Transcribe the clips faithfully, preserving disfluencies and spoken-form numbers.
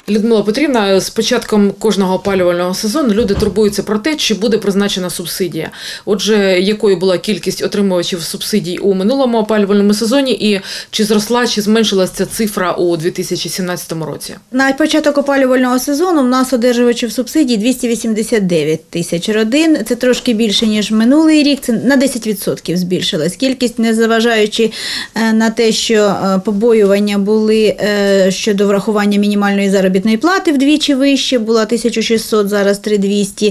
Людмила Петрівна, з початком кожного опалювального сезону люди турбуються про те, чи буде призначена субсидія. Отже, якою була кількість отримувачів субсидій у минулому опалювальному сезоні і чи зросла, чи зменшилася ця цифра у дві тисячі сімнадцятому році? На початок опалювального сезону в нас одержувачів субсидій двісті вісімдесят дев'ять тисяч родин. Це трошки більше, ніж минулий рік. Це на десять відсотків збільшилась кількість, незважаючи на те, що побоювання були щодо врахування мінімальної заробітної плати вдвічі вище, була тисяча шістсот, зараз три тисячі двісті,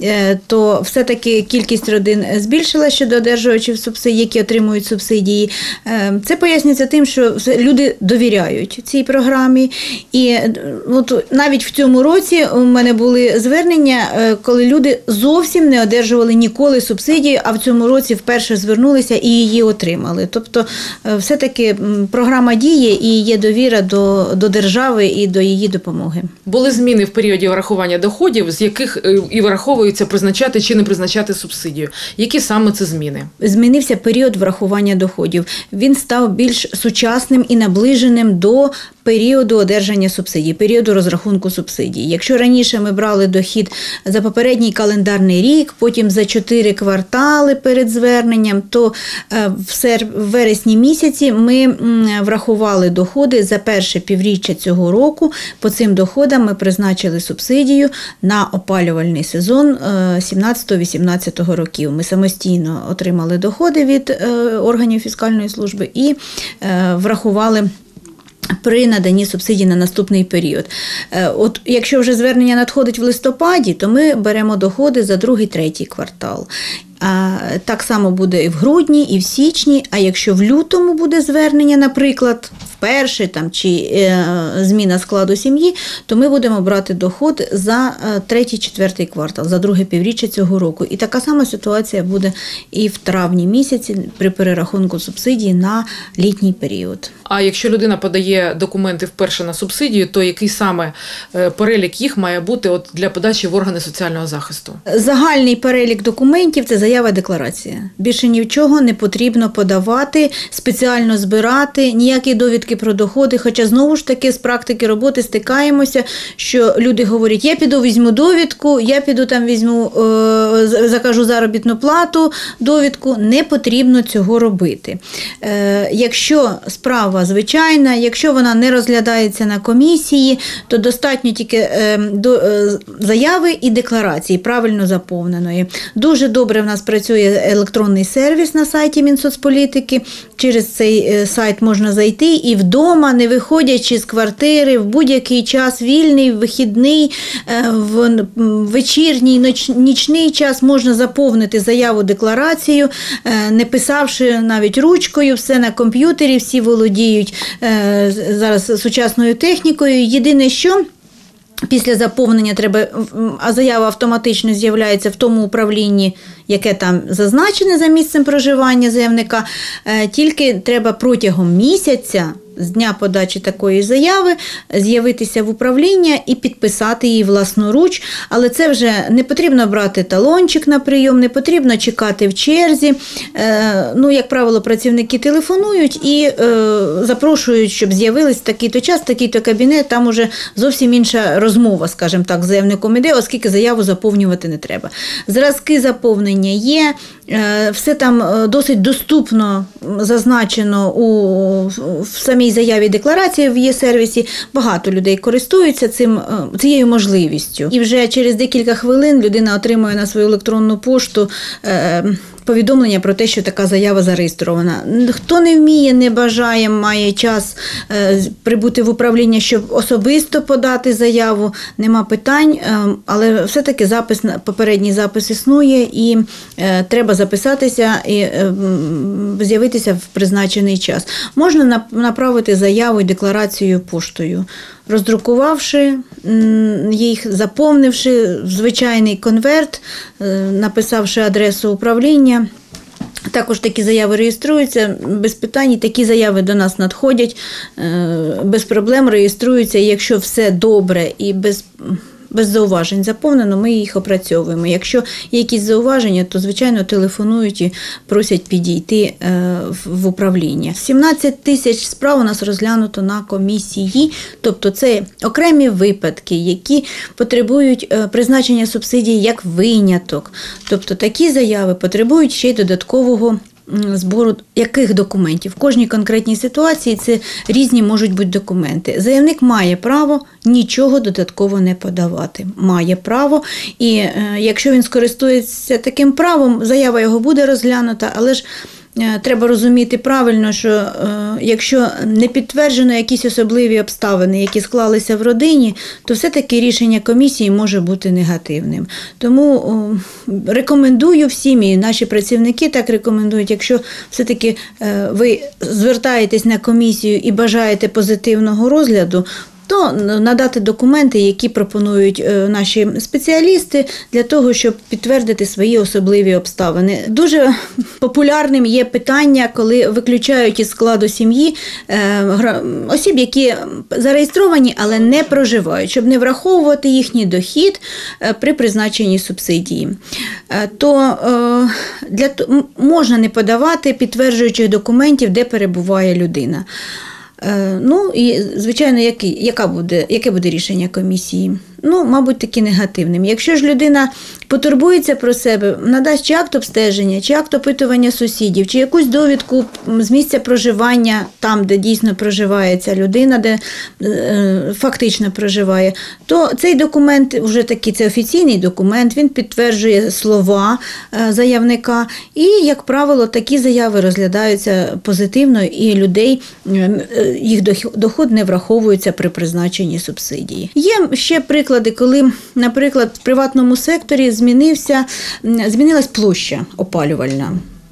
то все-таки кількість родин збільшилася щодо одержувачів субсидій, які отримують субсидії. Це пояснюється тим, що люди довіряють цій програмі. І от навіть в цьому році у мене були звернення, коли люди зовсім не одержували ніколи субсидії, а в цьому році вперше звернулися і її отримали. Тобто все-таки програма діє і є довіра до, до держави і до її допомоги. Були зміни в періоді врахування доходів, з яких і враховується призначати чи не призначати субсидію. Які саме це зміни? Змінився період врахування доходів. Він став більш сучасним і наближеним до періоду одержання субсидій, періоду розрахунку субсидій. Якщо раніше ми брали дохід за попередній календарний рік, потім за чотири квартали перед зверненням, то в вересні місяці ми врахували доходи за перше півріччя цього року. По цим доходам ми призначили субсидію на опалювальний сезон сімнадцятого-вісімнадцятого років. Ми самостійно отримали доходи від органів фіскальної служби і врахували при наданні субсидій на наступний період. От якщо вже звернення надходить в листопаді, то ми беремо доходи за другий, третій квартал. А так само буде і в грудні, і в січні, а якщо в лютому буде звернення, наприклад, вперше там, чи е, зміна складу сім'ї, то ми будемо брати доход за третій, четвертий квартал, за друге півріччя цього року. І така сама ситуація буде і в травні місяці при перерахунку субсидій на літній період. А якщо людина подає документи вперше на субсидію, то який саме перелік їх має бути от для подачі в органи соціального захисту? Загальний перелік документів – це заява, декларація. Більше ні в чого не потрібно подавати, спеціально збирати, ніякі довідки про доходи. Хоча, знову ж таки, з практики роботи стикаємося, що люди говорять, я піду візьму довідку, я піду там візьму, е, закажу заробітну плату, довідку. Не потрібно цього робити. Е, якщо справа звичайна, якщо вона не розглядається на комісії, то достатньо тільки е, до, е, заяви і декларації, правильно заповненої. Дуже добре в нас працює електронний сервіс на сайті Мінсоцполітики. Через цей сайт можна зайти і вдома, не виходячи з квартири, в будь-який час, вільний, вихідний, в вечірній, нічний час можна заповнити заяву, декларацію, не писавши навіть ручкою, все на комп'ютері, всі володіють зараз сучасною технікою. Єдине, що після заповнення треба, а заява автоматично з'являється в тому управлінні, яке там зазначене за місцем проживання заявника, тільки треба протягом місяця з дня подачі такої заяви з'явитися в управління і підписати її власноруч. Але це вже не потрібно брати талончик на прийом, не потрібно чекати в черзі. Ну, як правило, працівники телефонують і запрошують, щоб з'явились такий-то час, такий-то кабінет, там уже зовсім інша розмова, скажімо так, з заявником іде, оскільки заяву заповнювати не треба. Зразки заповнення є, все там досить доступно зазначено у, в самій заяві декларації в є-сервісі. Багато людей користуються цим, цією можливістю. І вже через декілька хвилин людина отримує на свою електронну пошту повідомлення про те, що така заява зареєстрована. Хто не вміє, не бажає, має час е, прибути в управління, щоб особисто подати заяву, нема питань, е, але все-таки запис, попередній запис існує і е, треба записатися і е, з'явитися в призначений час. Можна направити заяву і декларацію поштою, роздрукувавши їх, заповнивши в звичайний конверт, написавши адресу управління. Також такі заяви реєструються без питань, такі заяви до нас надходять, без проблем реєструються. І якщо все добре і без без зауважень заповнено, ми їх опрацьовуємо. Якщо є якісь зауваження, то, звичайно, телефонують і просять підійти в управління. сімнадцять тисяч справ у нас розглянуто на комісії, тобто це окремі випадки, які потребують призначення субсидії як виняток. Тобто такі заяви потребують ще й додаткового збору яких документів. В кожній конкретній ситуації це різні можуть бути документи. Заявник має право нічого додатково не подавати. Має право, і е, якщо він скористується таким правом, заява його буде розглянута, але ж треба розуміти правильно, що е, якщо не підтверджено якісь особливі обставини, які склалися в родині, то все-таки рішення комісії може бути негативним. Тому е, рекомендую всім, і наші працівники так рекомендують, якщо все-таки е, ви звертаєтесь на комісію і бажаєте позитивного розгляду, то надати документи, які пропонують наші спеціалісти для того, щоб підтвердити свої особливі обставини. Дуже популярним є питання, коли виключають із складу сім'ї осіб, які зареєстровані, але не проживають, щоб не враховувати їхній дохід при призначенні субсидії. То для можна не подавати підтверджуючих документів, де перебуває людина. Ну і, звичайно, який, яка буде, яке буде рішення комісії? Ну, мабуть, таки негативним. Якщо ж людина потурбується про себе, надасть чи акт обстеження, чи акт опитування сусідів, чи якусь довідку з місця проживання, там, де дійсно проживає ця людина, де е, фактично проживає, то цей документ, вже такий, це офіційний документ, він підтверджує слова е, заявника, і, як правило, такі заяви розглядаються позитивно, і людей, е, їх доход не враховується при призначенні субсидії. Є ще приклад, коли, наприклад, в приватному секторі змінився, змінилась площа опалювальна.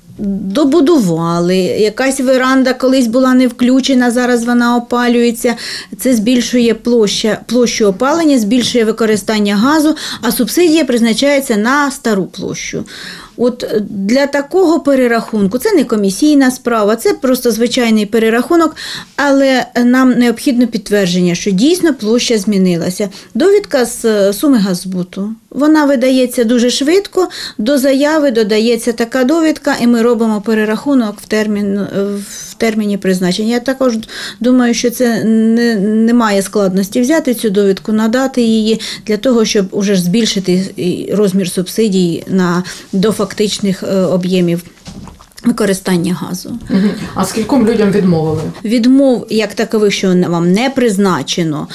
Добудували, якась веранда колись була не включена, зараз вона опалюється. Це збільшує площа, площу опалення, збільшує використання газу, а субсидія призначається на стару площу. От для такого перерахунку, це не комісійна справа, це просто звичайний перерахунок, але нам необхідно підтвердження, що дійсно площа змінилася. Довідка з суми газзбуту. Вона видається дуже швидко, до заяви додається така довідка, і ми робимо перерахунок в, термін, в терміні призначення. Я також думаю, що це не, немає складності взяти цю довідку, надати її для того, щоб уже збільшити розмір субсидій на, до фактичних об'ємів використання газу. Угу. А скільком людям відмовили? Відмов, як такових, що вам не призначено,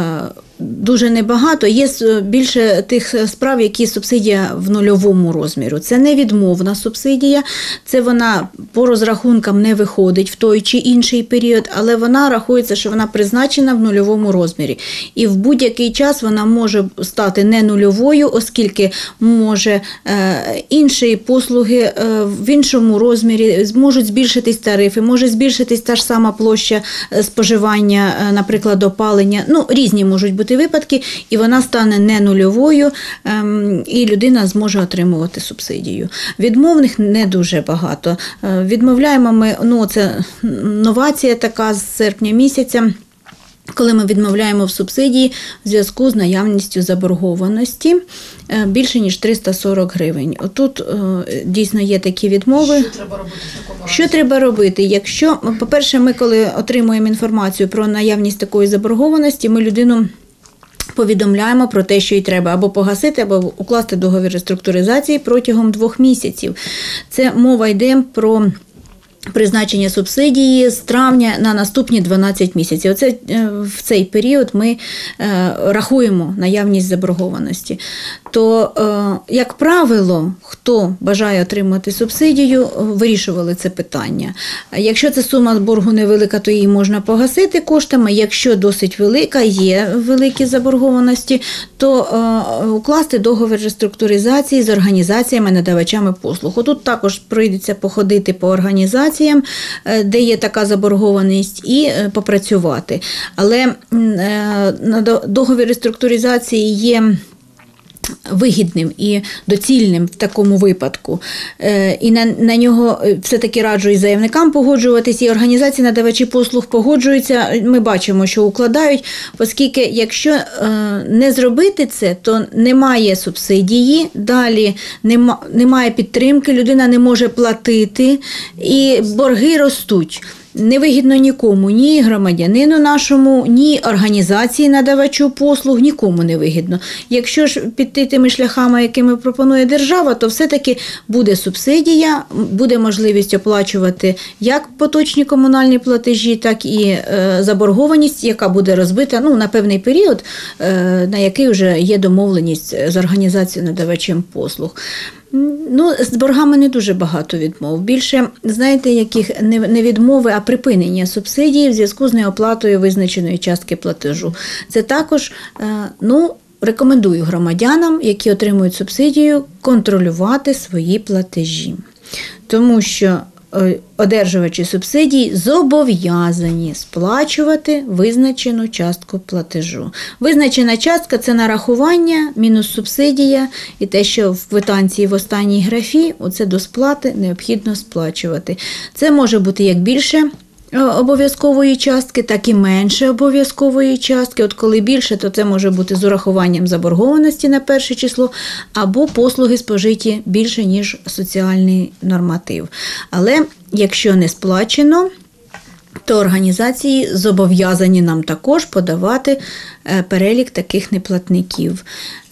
дуже небагато. Є більше тих справ, які субсидія в нульовому розмірі. Це не відмовна субсидія, це вона по розрахункам не виходить в той чи інший період, але вона рахується, що вона призначена в нульовому розмірі. І в будь-який час вона може стати не нульовою, оскільки може е, інші послуги е, в іншому розмірі, можуть збільшитись тарифи, може збільшитись та ж сама площа споживання, е, наприклад, опалення. Ну, різні можуть бути випадки, і вона стане не нульовою, ем, і людина зможе отримувати субсидію. Відмовних не дуже багато. Е, відмовляємо ми, ну це новація така з серпня місяця, коли ми відмовляємо в субсидії в зв'язку з наявністю заборгованості більше, ніж триста сорок гривень. Отут дійсно є такі відмови. Що треба робити в такому разі? Що треба робити? Якщо, по-перше, ми коли отримуємо інформацію про наявність такої заборгованості, ми людину повідомляємо про те, що їй треба або погасити, або укласти договір реструктуризації протягом двох місяців. Це мова йде про призначення субсидії з травня на наступні дванадцять місяців. Оце, в цей період ми е, рахуємо наявність заборгованості. То, е, як правило, хто бажає отримати субсидію, вирішували це питання. Якщо ця сума боргу невелика, то її можна погасити коштами. Якщо досить велика, є великі заборгованості, то е, укласти договір реструктуризації з організаціями-надавачами послуг. Тут також прийдеться походити по організації, де є така заборгованість, і попрацювати. Але договір реструктуризації є вигідним і доцільним в такому випадку. І на, на нього все-таки раджу і заявникам погоджуватись, і організації надавачі послуг погоджуються. Ми бачимо, що укладають, оскільки якщо не зробити це, то немає субсидії, далі нема, немає підтримки, людина не може платити, і борги ростуть. Невигідно нікому, ні громадянину нашому, ні організації надавачу послуг, нікому не вигідно. Якщо ж піти тими шляхами, якими пропонує держава, то все-таки буде субсидія, буде можливість оплачувати як поточні комунальні платежі, так і е, заборгованість, яка буде розбита ну, на певний період, е, на який вже є домовленість з організацією надавачем послуг. Ну, з боргами не дуже багато відмов. Більше, знаєте, яких не відмови, а припинення субсидії в зв'язку з неоплатою визначеної частки платежу. Це також, ну, рекомендую громадянам, які отримують субсидію, контролювати свої платежі. Тому що одержувачі субсидій зобов'язані сплачувати визначену частку платежу. Визначена частка – це нарахування, мінус субсидія, і те, що в квитанції в останній графі, оце до сплати необхідно сплачувати. Це може бути як більше обов'язкової частки, так і менше обов'язкової частки. От коли більше, то це може бути з урахуванням заборгованості на перше число, або послуги спожиті більше, ніж соціальний норматив. Але якщо не сплачено, то організації зобов'язані нам також подавати перелік таких неплатників.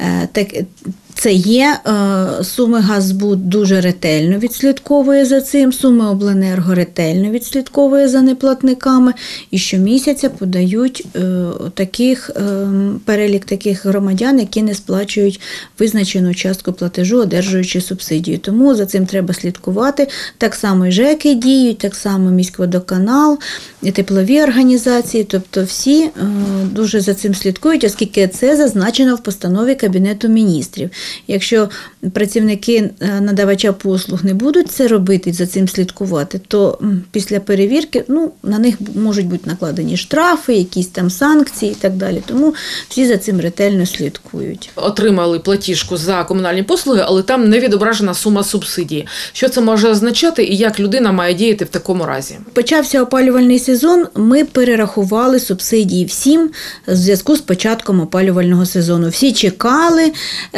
Це є, Суми Газбуд дуже ретельно відслідковує за цим, Суми Обленерго ретельно відслідковує за неплатниками і щомісяця подають таких, перелік таких громадян, які не сплачують визначену частку платежу, одержуючи субсидію. Тому за цим треба слідкувати. Так само і ЖЕКи діють, так само міськводоканал, і теплові організації, тобто всі дуже за цим слідкують, оскільки це зазначено в постанові Кабінету Міністрів. Якщо працівники надавача послуг не будуть це робити, за цим слідкувати, то після перевірки ну, на них можуть бути накладені штрафи, якісь там санкції і так далі. Тому всі за цим ретельно слідкують. Отримали платіжку за комунальні послуги, але там не відображена сума субсидії. Що це може означати і як людина має діяти в такому разі? Почався опалювальний сезон, ми перерахували субсидії всім в зв'язку з початком опалювального сезону. Всі чекали,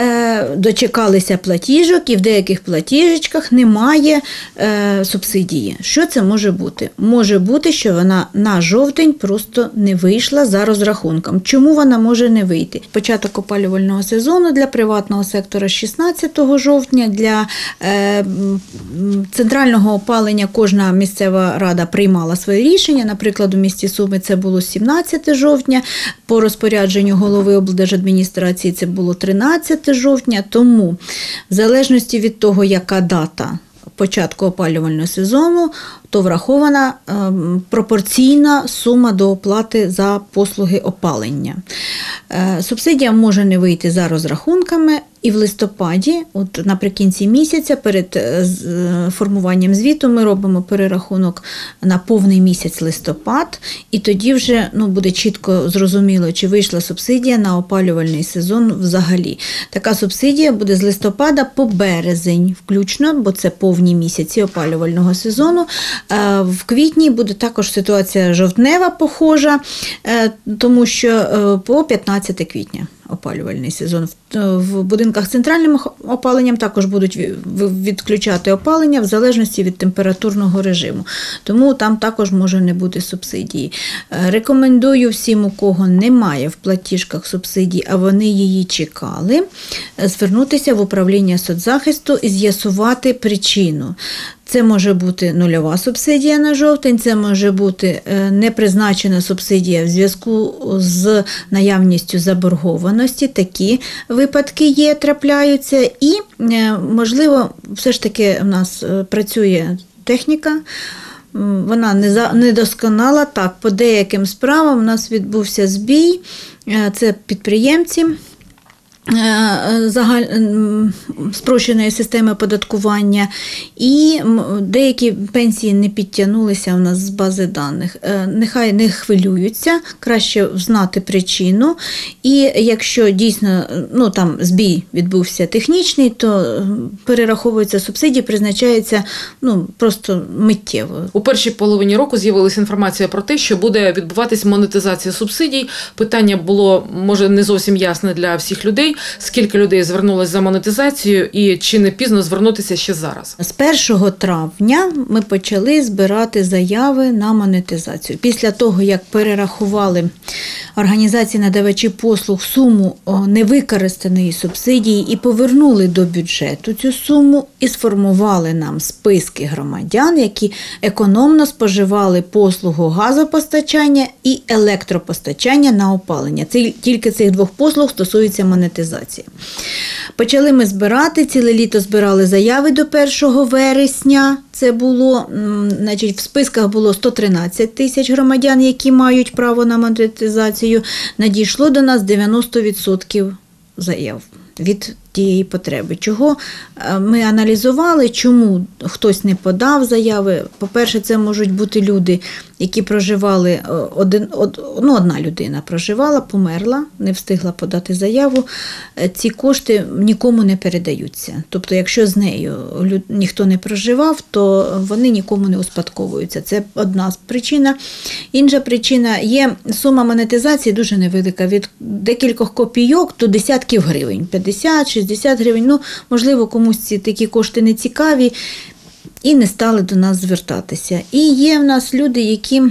дочекалися платіжок, і в деяких платіжечках немає е, субсидії. Що це може бути? Може бути, що вона на жовтень просто не вийшла за розрахунком. Чому вона може не вийти? Початок опалювального сезону для приватного сектора шістнадцятого жовтня, для е, центрального опалення кожна місцева рада приймала своє рішення. Наприклад, у місті Суми це було сімнадцятого жовтня, по розпорядженню голови облдержадміністрації це було тринадцятого жовтня, тому в залежності від того, яка дата початку опалювального сезону, то врахована е, пропорційна сума до оплати за послуги опалення. Е, субсидія може не вийти за розрахунками, і в листопаді, от наприкінці місяця, перед е, формуванням звіту, ми робимо перерахунок на повний місяць листопад, і тоді вже ну, буде чітко зрозуміло, чи вийшла субсидія на опалювальний сезон взагалі. Така субсидія буде з листопада по березень включно, бо це повні місяці опалювального сезону. В квітні буде також ситуація жовтнева похожа, тому що по п'ятнадцяте квітня опалювальний сезон. В будинках з центральним опаленням також будуть відключати опалення в залежності від температурного режиму. Тому там також може не бути субсидії. Рекомендую всім, у кого немає в платіжках субсидій, а вони її чекали, звернутися в управління соцзахисту і з'ясувати причину. Це може бути нульова субсидія на жовтень, це може бути непризначена субсидія в зв'язку з наявністю заборгованості. Такі випадки є, трапляються. І, можливо, все ж таки в нас працює техніка, вона недосконала. Так, по деяким справам у нас відбувся збій, це підприємці загаль... спрощеної системи оподаткування, і деякі пенсії не підтягнулися у нас з бази даних. Нехай не хвилюються, краще знати причину, і якщо дійсно ну, там, збій відбувся технічний, то перераховуються субсидії, призначається ну, просто миттєво. У першій половині року з'явилася інформація про те, що буде відбуватись монетизація субсидій. Питання було, може, не зовсім ясне для всіх людей. Скільки людей звернулося за монетизацію і чи не пізно звернутися ще зараз? З першого травня ми почали збирати заяви на монетизацію. Після того, як перерахували організації надавачі послуг суму невикористаної субсидії і повернули до бюджету цю суму і сформували нам списки громадян, які економно споживали послугу газопостачання і електропостачання на опалення. Це, тільки цих двох послуг стосується монетизації. Почали ми збирати, ціле літо збирали заяви до першого вересня. Це було, значить, в списках було сто тринадцять тисяч громадян, які мають право на монетизацію. Надійшло до нас дев'яносто відсотків заяв від тієї потреби. Чого ми аналізували, чому хтось не подав заяви. По-перше, це можуть бути люди, які проживали, один, ну, одна людина проживала, померла, не встигла подати заяву. Ці кошти нікому не передаються. Тобто, якщо з нею ніхто не проживав, то вони нікому не успадковуються. Це одна причина. Інша причина – є сума монетизації дуже невелика, від декількох копійок до десятків гривень. п'ятдесят шістдесят гривень. Ну, можливо, комусь ці такі кошти не цікаві і не стали до нас звертатися. І є в нас люди, які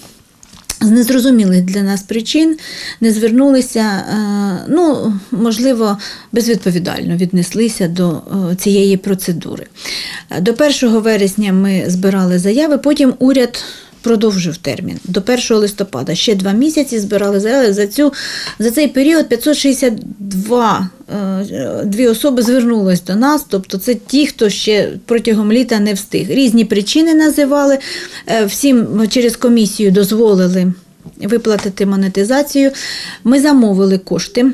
з незрозумілих для нас причин не звернулися, ну, можливо, безвідповідально віднеслися до цієї процедури. До першого вересня ми збирали заяви, потім уряд продовжив термін. До першого листопада ще два місяці збирали заяви. За, цю, за цей період п'ятсот шістдесят два дві особи звернулись до нас, тобто це ті, хто ще протягом літа не встиг. Різні причини називали, всім через комісію дозволили виплатити монетизацію. Ми замовили кошти.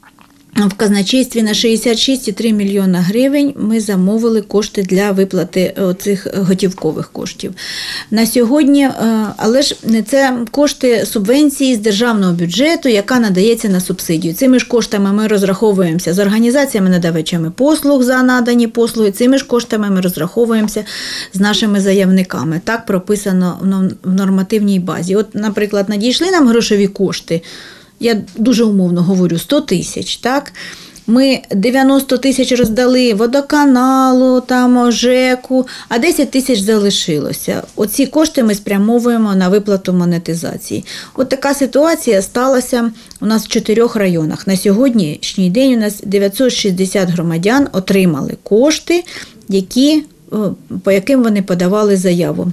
В казначействі на шістдесят шість цілих три мільйона гривень ми замовили кошти для виплати цих готівкових коштів. На сьогодні, але ж це кошти субвенції з державного бюджету, яка надається на субсидію. Цими ж коштами ми розраховуємося з організаціями-надавачами послуг за надані послуги, цими ж коштами ми розраховуємося з нашими заявниками. Так прописано в нормативній базі. От, наприклад, надійшли нам грошові кошти, я дуже умовно говорю, сто тисяч, так? Ми дев'яносто тисяч роздали водоканалу, там, ЖЕКу, а десять тисяч залишилося. Оці кошти ми спрямовуємо на виплату монетизації. От така ситуація сталася у нас в чотирьох районах. На сьогоднішній день у нас дев'ятсот шістдесят громадян отримали кошти, які, по яким вони подавали заяву.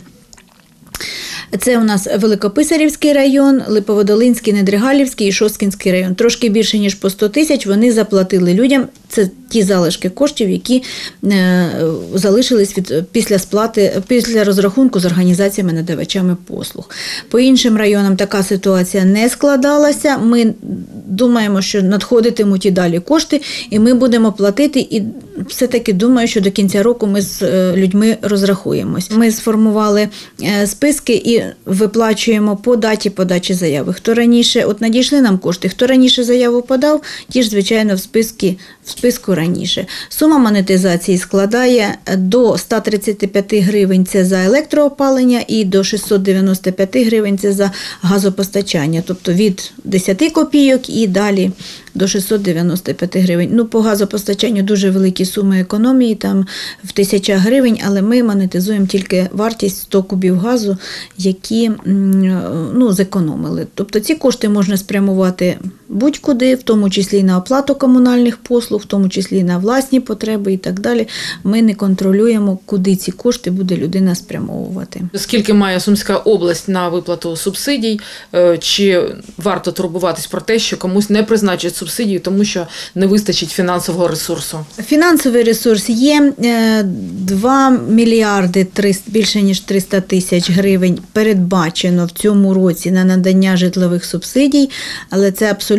Це у нас Великописарівський район, Липоводолинський, Недригалівський і Шосткінський район. Трошки більше, ніж по сто тисяч вони заплатили людям. Це ті залишки коштів, які е, залишились від, після сплати, після розрахунку з організаціями-надавачами послуг. По іншим районам така ситуація не складалася. Ми думаємо, що надходитимуть і далі кошти, і ми будемо платити. І все-таки думаю, що до кінця року ми з людьми розрахуємось. Ми сформували списки і виплачуємо по даті подачі заяви. Хто раніше, от надійшли нам кошти, хто раніше заяву подав, ті ж, звичайно, в списки, в списку раніше. Сума монетизації складає до ста тридцяти п'яти гривень – це за електроопалення і до шістсот дев'яносто п'ять гривень – це за газопостачання. Тобто від десяти копійок і далі до шістсот дев'яносто п'ять гривень. Ну, по газопостачанню дуже великі суми економії, там в тисячах гривень, але ми монетизуємо тільки вартість сто кубів газу, які, ну, зекономили. Тобто ці кошти можна спрямувати будь-куди, в тому числі і на оплату комунальних послуг, в тому числі і на власні потреби і так далі. Ми не контролюємо, куди ці кошти буде людина спрямовувати. Скільки має Сумська область на виплату субсидій? Чи варто турбуватись про те, що комусь не призначать субсидію, тому що не вистачить фінансового ресурсу? Фінансовий ресурс є. два мільярди більше ніж триста тисяч гривень передбачено в цьому році на надання житлових субсидій, але це абсолютно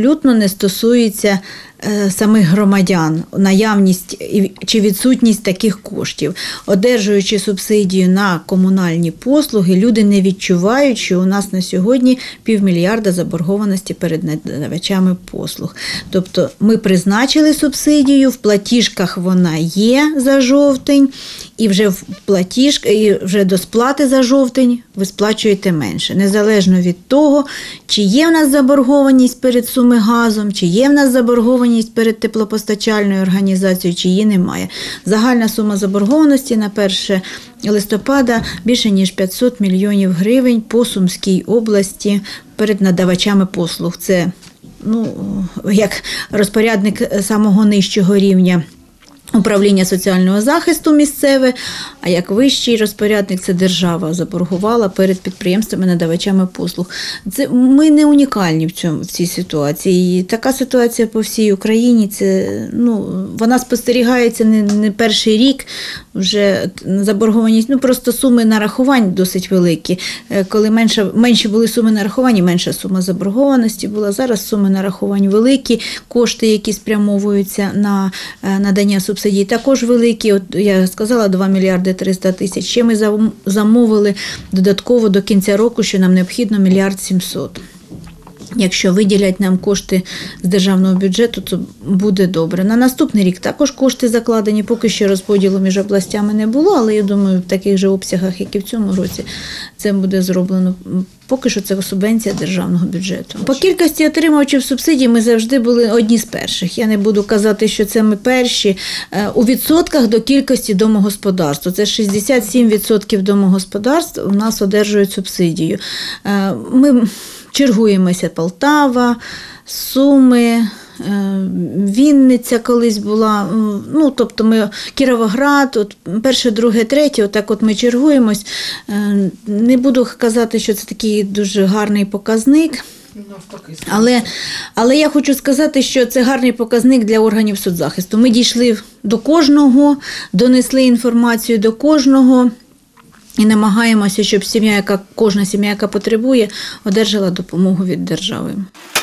абсолютно не стосується е, самих громадян, наявність і- чи відсутність таких коштів. Одержуючи субсидію на комунальні послуги, люди не відчувають, що у нас на сьогодні півмільярда заборгованості перед надавачами послуг. Тобто ми призначили субсидію, в платіжках вона є за жовтень, і вже в платіжках, і вже до сплати за жовтень ви сплачуєте менше. Незалежно від того, чи є в нас заборгованість перед Сумигазом, чи є в нас заборгованість перед теплопостачальною організацією, чи її немає. Загальна сума заборгованості на перше листопада більше ніж п'ятсот мільйонів гривень по Сумській області перед надавачами послуг. Це, ну, як розпорядник самого нижчого рівня управління соціального захисту місцеве, а як вищий розпорядник це держава заборгувала перед підприємствами-надавачами послуг. Це, ми не унікальні в, цьому, в цій ситуації. І така ситуація по всій Україні, це, ну, вона спостерігається не, не перший рік, вже заборгованість, ну просто суми нарахувань досить великі. Коли менше, менші були суми нарахувань, менша сума заборгованості була. Зараз суми нарахувань великі, кошти, які спрямовуються на надання субсидій, також великі. От я сказала, два мільярди триста тисяч. Ще ми замовили додатково до кінця року, що нам необхідно мільярд сімсот. Якщо виділять нам кошти з державного бюджету, то буде добре. На наступний рік також кошти закладені, поки що розподілу між областями не було, але я думаю, в таких же обсягах, як і в цьому році, це буде зроблено. Поки що це субвенція державного бюджету. По кількості отримувачів субсидій ми завжди були одні з перших. Я не буду казати, що це ми перші. У відсотках до кількості домогосподарств. Це шістдесят сім відсотків домогосподарств у нас одержують субсидію. Ми чергуємося: Полтава, Суми, Вінниця колись була, ну, тобто ми, Кіровоград, от перше, друге, третє, отак от ми чергуємось. Не буду казати, що це такий дуже гарний показник, але, але я хочу сказати, що це гарний показник для органів соцзахисту. Ми дійшли до кожного, донесли інформацію до кожного, і намагаємося, щоб сім'я, яка, кожна сім'я, яка потребує, одержала допомогу від держави.